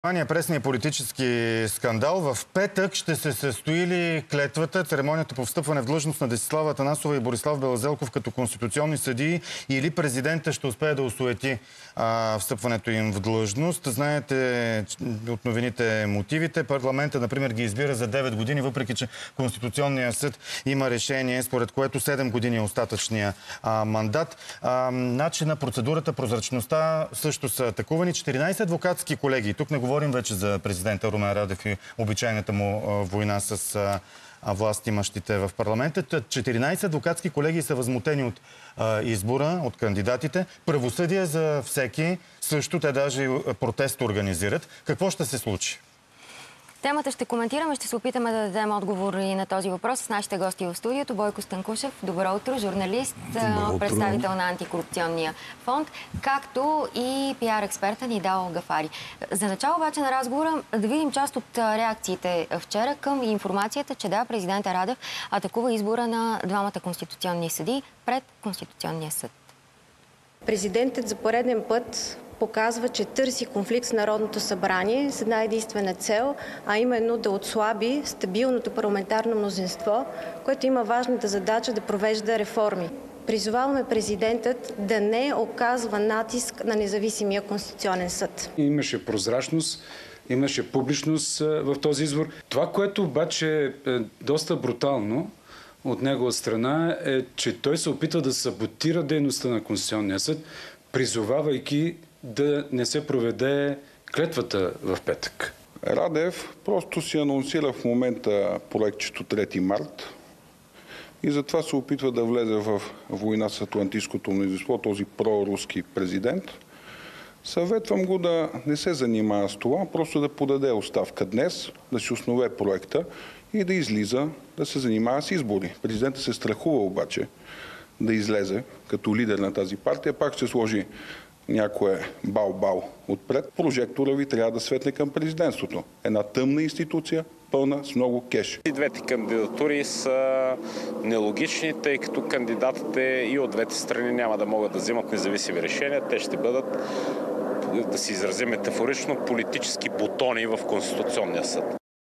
Пресния политически скандал. В петък ще се състои ли клетвата, церемонията по встъпване в длъжност на Десислава Атанасова и Борислав Белазелков като конституционни съдии, или президента ще успее да осуети встъпването им в длъжност? Знаете от новините мотивите. Парламента, например, ги избира за 9 години, въпреки че Конституционният съд има решение, според което 7 години е остатъчния мандат. Начина, процедурата, прозрачността също са атакувани. 14 адвокатски колеги. Тук не говорим вече за президента Румен Радев и обичайната му война с властимащите в парламента. 14 адвокатски колеги са възмутени от избора, от кандидатите. Правосъдие за всеки. Също те даже протест организират. Какво ще се случи? Темата ще коментираме, ще се опитаме да дадем отговор и на този въпрос с нашите гости в студиото. Бойко Станкушев, добро утро, журналист, представител на Антикорупционния фонд, както и пиар експерта Нидал Гафари. За начало обаче на разговора да видим част от реакциите вчера към информацията, че да, президента Радев атакува избора на двамата конституционни съдии пред Конституционния съд. Президентът за пореден път показва, че търси конфликт с Народното събрание с една единствена цел, а именно да отслаби стабилното парламентарно мнозинство, което има важната задача да провежда реформи. Призоваваме президентът да не оказва натиск на независимия Конституционен съд. Имаше прозрачност, имаше публичност в този избор. Това, което обаче е доста брутално от негова страна, е, че той се опитва да саботира дейността на Конституционния съд, призовавайки да не се проведе клетвата в петък. Радев просто си анонсира в момента проектчето 3 март и затова се опитва да влезе в война с атлантическото мнозинство, този проруски президент. Съветвам го да не се занимава с това, просто да подаде оставка днес, да си основе проекта и да излиза, да се занимава с избори. Президентът се страхува обаче да излезе като лидер на тази партия, пак ще сложи някое бал-бал отпред. Прожектора ви трябва да светне към президентството. Една тъмна институция, пълна с много кеш. И двете кандидатури са нелогични, тъй като кандидатите и от двете страни няма да могат да взимат независими решения. Те ще бъдат, да се изразим метафорично, политически бутони в Конституционния съд.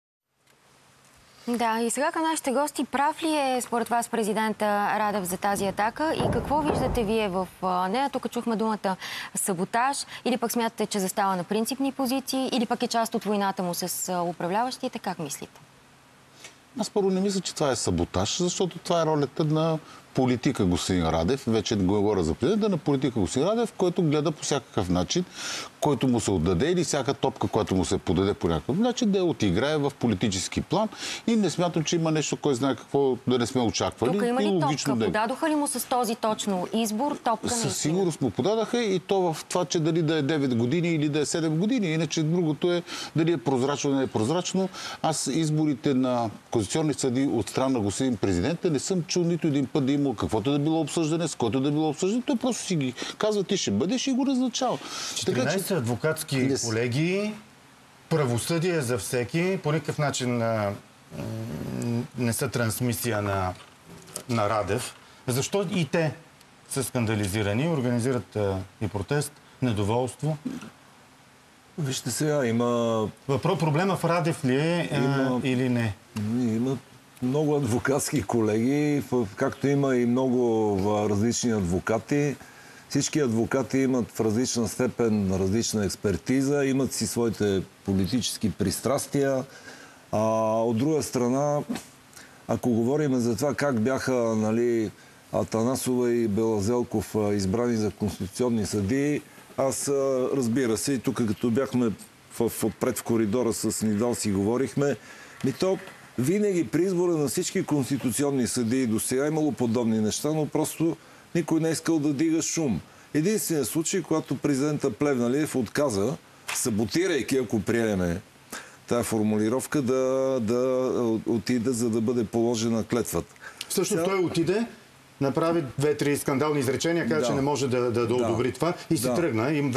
Да, и сега към нашите гости. Прав ли е според вас президента Радев за тази атака и какво виждате вие в нея? Тук чухме думата саботаж, или пък смятате, че застава на принципни позиции, или пък е част от войната му с управляващите? Как мислите? Аз първо не мисля, че това е саботаж, защото това е ролята на политика господин Радев, вече говоря за президента, на политика господин Радев, който гледа по всякакъв начин, който му се отдаде или всяка топка, която му се подаде по някакъв начин, да я отиграе в политически план, и не смятам, че има нещо, кой знае какво да не сме очаквали. Тук има ли топка? Подадоха ли му с този точно избор топка? Със сигурност му подадаха, и то в това, че дали да е 9 години или да е 7 години. Иначе другото е дали е прозрачно или не е прозрачно. Аз изборите на конституционни съдии от страна на господин президента не съм чул нито един път да има каквото да било обсъждане, с който да било обсъждане. Той просто си ги казва, ти ще бъдеш, и го назначава. 14 адвокатски колеги, правосъдие за всеки, по никакъв начин не са трансмисия на Радев. Защо и те са скандализирани, организират и протест, недоволство? Вижте сега, има... Проблема в Радев ли е или не? Има много адвокатски колеги, както има и много различни адвокати. Всички адвокати имат в различна степен различна експертиза, имат си своите политически пристрастия. От друга страна, ако говорим за това как бяха Атанасова и Белазелков избрани за конституционни съдии, аз, разбира се, и тук като бяхме отпред в коридора с Нидал си говорихме, то винаги при избора на всички конституционни съдии до сега имало подобни неща, но просто никой не е искал да дига шум. Единственият случай, когато президента Плевнелиев отказа, саботирайки, ако приеме тая формулировка, да отиде, за да бъде положена клетвата. Всъщност той отиде, направи 2-3 скандални изречения, каза, че не може да одобри това и си тръгна.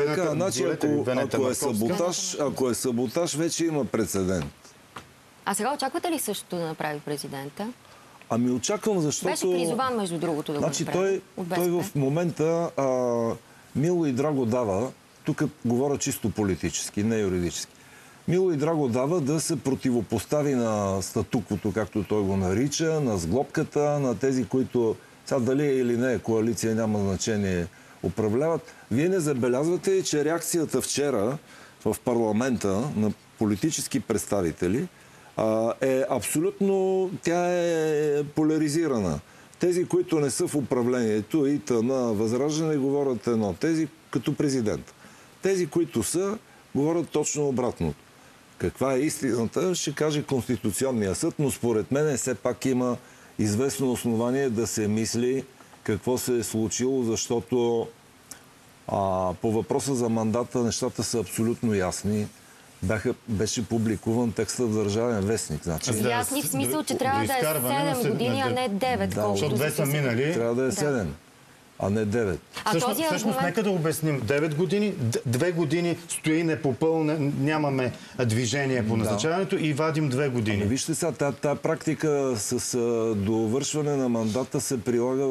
Ако е саботаж, вече има прецедент. А сега очаквате ли същото да направи президента? Ами очаквам, защото... Беше призован, между другото, да го направи. Той в момента мило и драго дава, тук говоря чисто политически, не юридически, мило и драго дава да се противопостави на статуквото, както той го нарича, на сглобката, на тези, които сега дали е или не коалиция, няма значение, управляват. Вие не забелязвате, че реакцията вчера в парламента на политически представители е абсолютно, тя е поляризирана. Тези, които не са в управлението и на Възраждане, говорят едно. Тези като президент. Тези, които са, говорят точно обратното. Каква е истината, ще каже Конституционния съд, но според мен все пак има известно основание да се мисли какво се е случило, защото по въпроса за мандата нещата са абсолютно ясни. Беше публикуван текста в Държавен вестник. Значи, ясни в смисъл, че трябва да е 7 години, а не 9. Да, защото 2 са минали. Трябва да е 7. А не 9. Всъщност, нека да обясним. 9 години, 2 години стои непопълна, нямаме движение по назначаването и вадим 2 години. Вижте сега, тази практика с довършване на мандата се прилага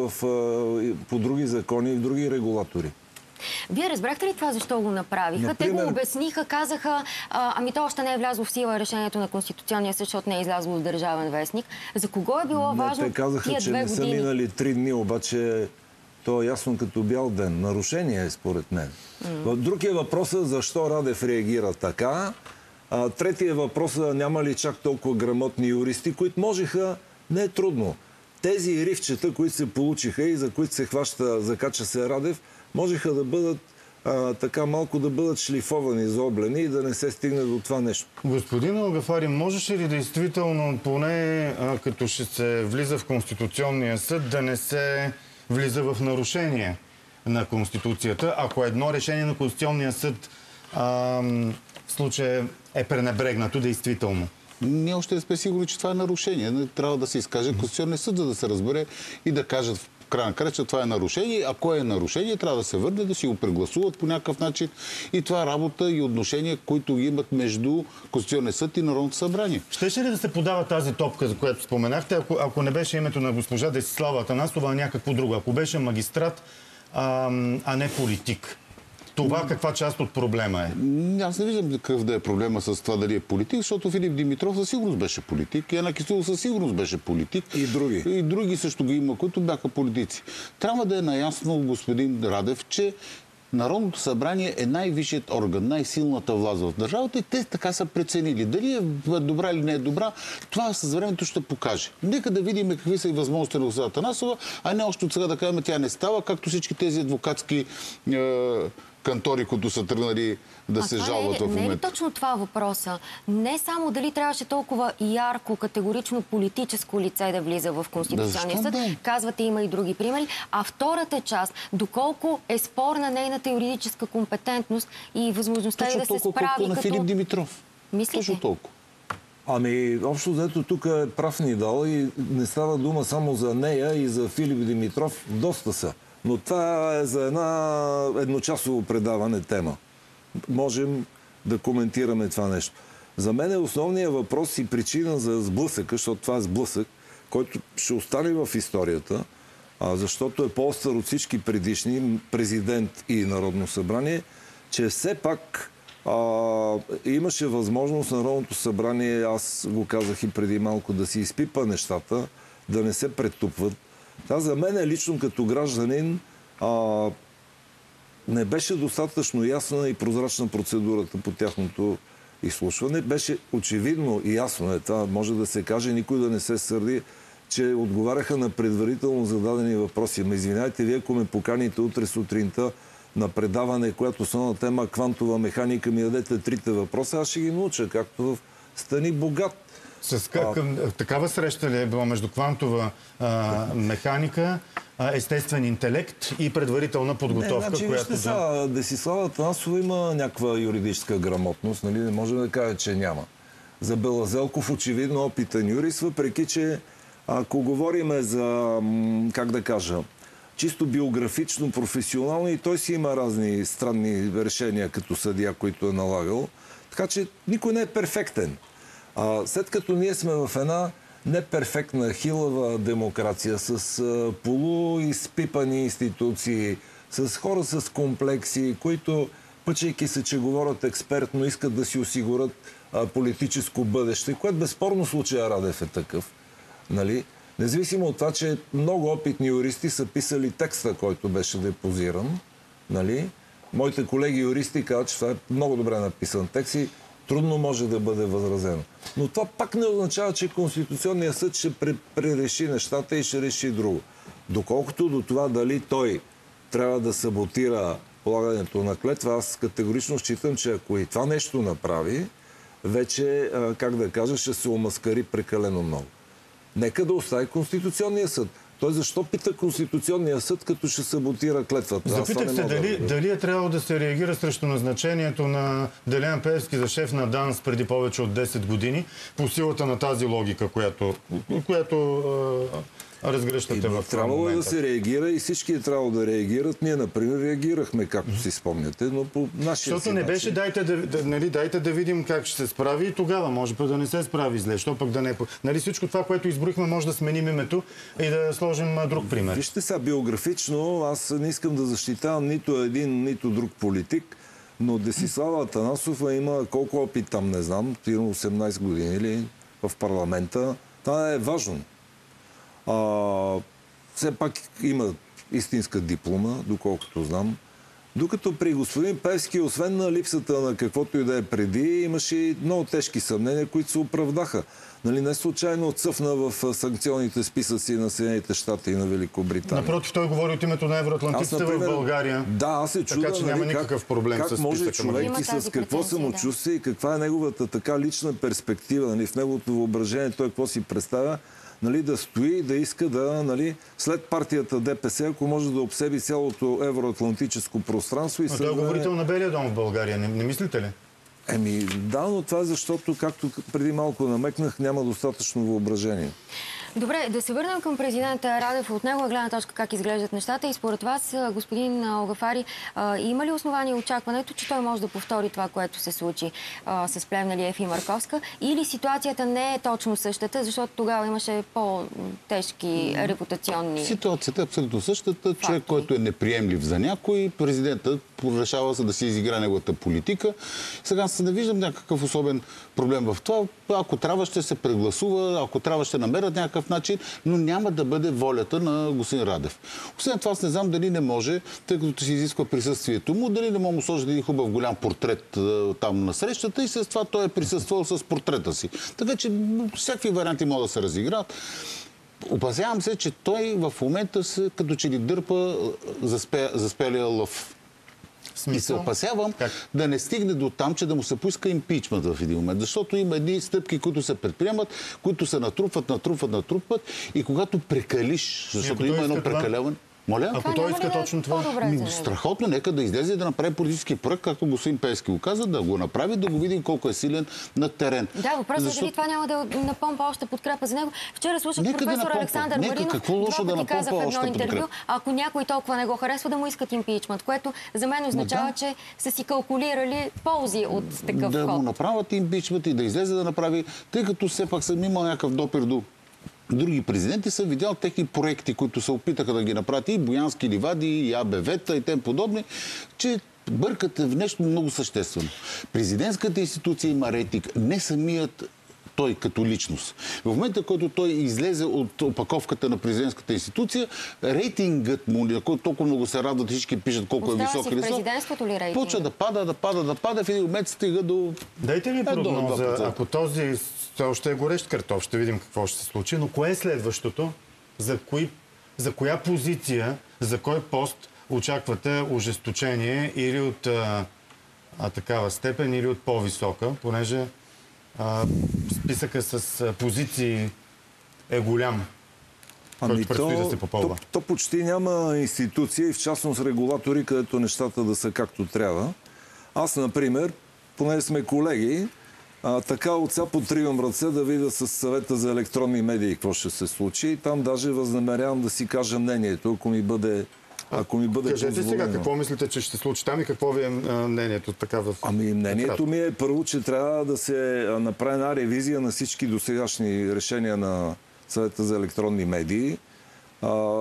по други закони и в други регулатори. Вие разбрахте ли това, защо го направиха? Например... Те го обясниха, казаха, ами то още не е влязло в сила решението на Конституционния съд, защото не е излязло в Държавен вестник. За кого е било важно те казаха, че не са минали 3 дни, обаче то е ясно като бял ден. Нарушение е според мен. Друг е въпросът защо Радев реагира така. Третия въпрос е няма ли чак толкова грамотни юристи, които можеха, не е трудно. Тези рифчета, които се получиха и за които се закача се Радев, можеха да бъдат така малко да бъдат шлифовани, заоблени и да не се стигне до това нещо. Господин Алгафари, можеше ли действително поне като ще се влиза в Конституционния съд да не се влиза в нарушение на Конституцията, ако едно решение на Конституционния съд в случая е пренебрегнато действително? Ние още не сме сигурни, че това е нарушение. Трябва да се изкаже Конституционния съд, за да се разбере и да кажат в края на края, че това е нарушение. Ако е нарушение, трябва да се върне, да си го прегласуват по някакъв начин. И това е работа и отношения, които имат между Конституционния съд и Народното събрание. Щеше ли да се подава тази топка, за която споменахте, ако не беше името на госпожа Десислава Атанасова, а някакво друго? Ако беше магистрат, а не политик? Това каква част от проблема е? Аз не виждам какъв да е проблема с това дали е политик, защото Филип Димитров със сигурност беше политик, Яна Кистова със сигурност беше политик. И други. И други също ги има, които бяха политици. Трябва да е наясно господин Радев, че Народното събрание е най-висшият орган, най-силната власт в държавата и те така са преценили. Дали е добра или не е добра, това с времето ще покаже. Нека да видим какви са и възможности на госпожа Атанасова, а не още от сега да кажем, тя не става, както всички тези адвокатски кантори, които са тръгнали да се жалват в момента. Не е ли точно това въпроса? Не само дали трябваше толкова ярко, категорично политическо лице да влиза в Конституционния съд. Казвате, има и други примери. А втората част, доколко е спорна нейната юридическа компетентност и възможността да се справи като... на Филип Димитров. Мислите? Точно толкова. Ами, общо взето тук е прав Нидал и не става дума само за нея и за Филип Димитров. Доста са. Но това е за едночасово предаване тема. Можем да коментираме това нещо. За мен е основният въпрос и причина за сблъсъка, защото това е сблъсък, който ще остане в историята, защото е по-остър от всички предишни, президент и Народно събрание, че все пак имаше възможност Народното събрание, аз го казах и преди малко, да си изпипа нещата, да не се претупват. Това за мен лично като гражданин не беше достатъчно ясна и прозрачна процедурата по тяхното изслушване. Беше очевидно и ясно, това може да се каже, никой да не се сърди, че отговаряха на предварително зададени въпроси. Ама извинявайте, вие ако ме поканите утре сутринта на предаване, която основна тема квантова механика, ми дадете 3 въпроса, аз ще ги науча, както в Стани богат. Такава среща ли е била между квантова механика, естествен интелект и предварителна подготовка, която... Десислава Атанасова има някаква юридическа грамотност, нали? Не можем да кажа, че няма. За Белазелков очевидно опитен юрист, въпреки че ако говорим за, как да кажа, чисто биографично, професионално, и той си има разни странни решения като съдия, които е налагал. Така че никой не е перфектен. След като ние сме в една неперфектна, хилава демокрация с полуизпипани институции, с хора с комплекси, които, пъчейки се, че говорят експертно, искат да си осигурят политическо бъдеще, което безспорно случая Радев е такъв. Нали? Независимо от това, че много опитни юристи са писали текста, който беше депозиран. Нали? Моите колеги юристи казват, че това е много добре написан текст и трудно може да бъде възразено. Но това пак не означава, че Конституционният съд ще пререши нещата и ще реши друго. Доколкото до това дали той трябва да саботира полагането на клетва, аз категорично считам, че ако и това нещо направи, вече, как да кажа, ще се омаскари прекалено много. Нека да остави Конституционния съд. Той защо пита Конституционния съд, като ще саботира клетвата? Запитах се дали е трябвало да се реагира срещу назначението на Делян Пеевски за шеф на ДАНС преди повече от 10 години, по силата на тази логика, която разгръщате в това момента. Трябвало да се реагира и всички е трябвало да реагират. Ние, например, реагирахме, както си спомняте, но по нашия Защото не беше дайте да видим как ще се справи и тогава може пък да не се справи зле. Що пък да не... Нали, всичко това, което изброихме, може да сменим името и да сложим друг пример. Вижте сега, биографично аз не искам да защитавам нито един, нито друг политик, но Десислава Атанасова има колко опит там, не знам, 18 години или в парламента. Това е важно. Все пак има истинска диплома, доколкото знам. Докато при господин Пеевски, освен на липсата на каквото и да е преди, имаше и много тежки съмнения, които се оправдаха. Нали, не случайно отсъфна в санкционните списъци на Съединените щати и на Великобритания. Напротив, той говори от името на евроатлантиците в България. Да, аз се чудя, така че няма никакъв проблем с как може човек и с какво самочувствие и каква е неговата така лична перспектива, нали, в неговото въображение, той какво си представя, нали, да стои и да иска да, нали, след партията ДПС, ако може да обсеби цялото евроатлантическо пространство. Но той е говорител на Белия дом в България, не мислите ли? Да, но това е защото, както преди малко намекнах, няма достатъчно въображение. Добре, да се върнем към президента Радев от негова гледна точка как изглеждат нещата и според вас, господин Огафари, има ли основание очакването, че той може да повтори това, което се случи с Плевнелиев и Марковска, или ситуацията не е точно същата, защото тогава имаше по-тежки репутационни... Ситуацията е абсолютно същата. Човек, който е неприемлив за някой, президентът решава се да си изигра неговата политика. Сега не виждам някакъв особен проблем в това. Ако трябва, ще се прегласува, ако трябва, ще намерят някакъв начин, но няма да бъде волята на господин Радев. Освен това, аз не знам дали не може, тъй като се изисква присъствието му, дали не може му сложи един хубав голям портрет там на срещата и с това той е присъствал с портрета си. Така че всякакви варианти могат да се разиграят. Опасявам се, че той в момента се като че ли дърпа заспелия лъв. И се опасявам да не стигне до там, че да му се поиска импичмент в един момент. Защото има едни стъпки, които се предприемат, които се натрупват и когато прекалиш, защото има едно прекаляване. Моля? Ако той иска точно това. Страхотно, нека да излезе и да направи политически проект, както господин Пеевски го каза, да го направи, да го видим колко е силен на терен. Да, въпросът е дали това няма да напомпа още подкрепа за него. Вчера слушах професор Александър Маринов, два пъти каза в едно интервю, ако някой толкова не го харесва, да му искат импичмент, което за мен означава, че са си калкулирали ползи от такъв ход. Да му направят импичмент и да излезе да направи, тъй като все пак съм имал някакъв допир до други президенти, са видял техни проекти, които се опитаха да ги направят и Боянски ливади, и АБВ-та и тем подобни, че бъркате в нещо много съществено. Президентската институция има рейтинг, не самият той като личност. В момента, който той излезе от опаковката на президентската институция, рейтингът му, на който толкова много се радват, всички пишат колко е висок или висок, почва да пада, в един момент стига до... Дайте ми прогноза, ако този още е горещ картоф, ще видим какво ще се случи, но кое е следващото? За коя позиция, за кой пост очаквате ожесточение или от такава степен, или от по-висока, понеже списъка с позиции е голям, който предстои да се попълва. То почти няма институции, в частност регулатори, където нещата да са както трябва. Аз, например, понеже сме колеги, така отца потривам ръце да видя с съвета за електронни медии какво ще се случи. Там даже възнамерявам да си кажа мнението, ако ми бъде Кажете сега, какво мислите, че ще се случи там и какво ви е мнението така в... Мнението ми е първо, че трябва да се направи една ревизия на всички досегашни решения на съвета за електронни медии.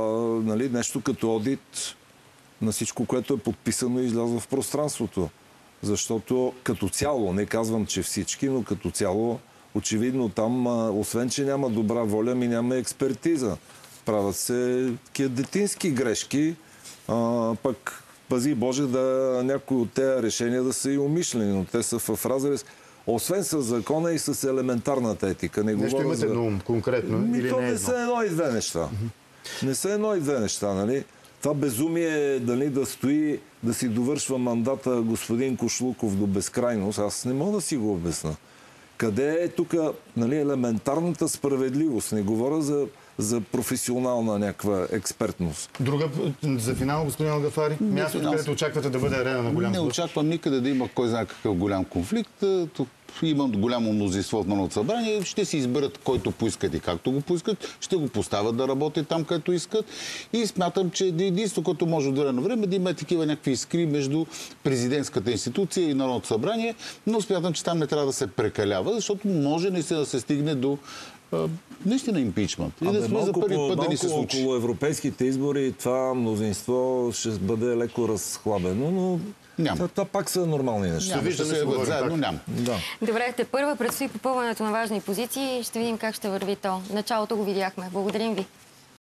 Нещо като одит на всичко, което е подписано и излязло в пространството. Защото като цяло, не казвам, че всички, но като цяло, очевидно там, освен че няма добра воля, няма експертиза. Правят се такива детински грешки, пък пази Боже да някои от тези решения да са и умишлени, но те са в разрез. Освен с закона и с елементарната етика. Нещо имате на ум конкретно? Или то не не са едно и две неща. Не са едно и две неща, нали? Това безумие дали да стои, да си довършва мандата господин Кошлуков до безкрайност, аз не мога да си го обясна. Къде е тук, нали, елементарната справедливост? Не говоря за професионална някаква експертност. Друга за финал, господин Алгафари? Място, където очаквате да бъде арена на голям Не спорт? очаквам никъде да има кой знае какъв голям конфликт. Тук имам голямо мнозинство от Народното събрание. Ще си изберат който поискат и както го поискат. Ще го поставят да работи там, където искат. И смятам, че единството, което може от време на време да има такива някакви искри между президентската институция и Народното събрание, но смятам, че там не трябва да се прекалява, защото може наистина да се стигне до наистина импичмент. И да сме за първи път да ни се случи. Около европейските избори това мнозинство ще бъде леко разхлабено, но това пак са нормални неща. Няма, ще се яват заедно, няма. Да. Добре, тепърва предстои попълването на важни позиции. Ще видим как ще върви то. Началото го видяхме. Благодарим ви.